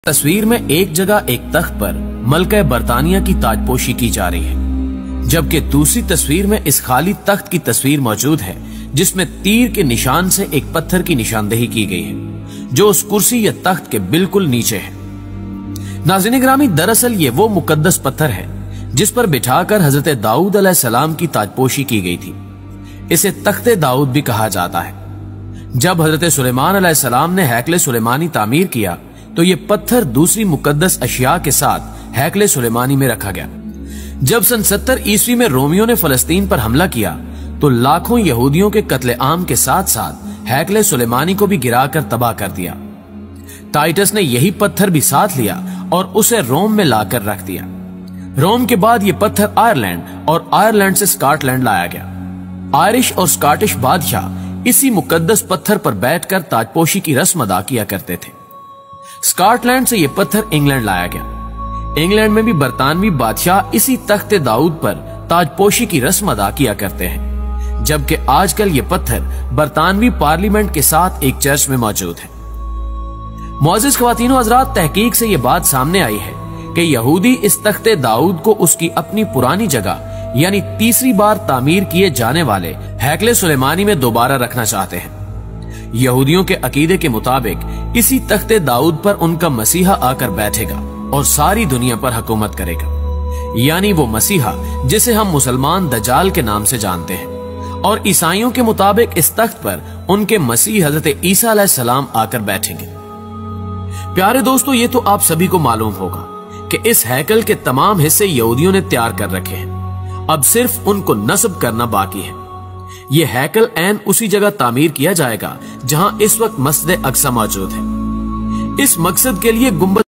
तस्वीर में एक जगह एक तख्त पर मलका बरतानिया की ताजपोशी की जा रही है, जबकि दूसरी तस्वीर में इस खाली तख्त की तस्वीर मौजूद है जिसमें तीर के निशान से एक पत्थर की निशानदेही की गई है जो उस कुर्सी या तख्त के बिल्कुल नीचे है। नाज़रीन गिरामी, दरअसल ये वो मुकद्दस पत्थर है जिस पर बिठाकर हजरत दाऊद अलैहिस्सलाम की ताजपोशी की गई थी। इसे तख्ते दाऊद भी कहा जाता है। जब हजरत सुलेमान अलैहिस्सलाम ने हैकले सुलेमानी तामीर किया तो ये पत्थर दूसरी मुकद्दस अशिया के साथ हैकले सुलेमानी में रखा गया। जब सन 70 ईस्वी में रोमियो ने फलस्तीन पर हमला किया तो लाखों यहूदियों के कत्ले आम के साथ साथ हैकले सुलेमानी को भी गिराकर तबाह कर दिया। टाइटस ने यही पत्थर भी साथ लिया और उसे रोम में लाकर रख दिया। रोम के बाद ये पत्थर आयरलैंड और आयरलैंड से स्कॉटलैंड लाया गया। आयरिश और स्कॉटिश बादशाह इसी मुकद्दस पत्थर पर बैठकर ताजपोशी की रस्म अदा किया करते थे। स्कॉटलैंड से यह पत्थर इंग्लैंड लाया गया। इंग्लैंड में भी बरतानवी बादशाह इसी तख्ते दाऊद पर ताजपोशी की रस्म अदा किया करते हैं, जबकि आजकल ये पत्थर बरतानवी पार्लियामेंट के साथ एक चर्च में मौजूद है। मुअज़्ज़िज़ ख़वातीन व हज़रात, तहकीक से यह बात सामने आई है कि यहूदी इस तख्ते दाऊद को उसकी अपनी पुरानी जगह यानी तीसरी बार तामीर किए जाने वाले हैकले सुलेमानी में दोबारा रखना चाहते हैं। यहूदियों के अकीदे के मुताबिक इसी तख्ते दाऊद पर उनका मसीहा आकर बैठेगा और सारी दुनिया पर हुकूमत करेगा, यानी वो मसीहा जिसे हम मुसलमान दजाल के नाम से जानते हैं। और ईसाइयों के मुताबिक इस तख्त पर उनके मसीह हजरत ईसा अलैहिस्सलाम आकर बैठेंगे। प्यारे दोस्तों, ये तो आप सभी को मालूम होगा कि इस हैकल के तमाम हिस्से यहूदियों ने तैयार कर रखे हैं, अब सिर्फ उनको नस्ब करना बाकी है। यह हैकल ऐन उसी जगह तामीर किया जाएगा जहां इस वक्त मस्जिद अक्सा मौजूद है। इस मकसद के लिए गुंबद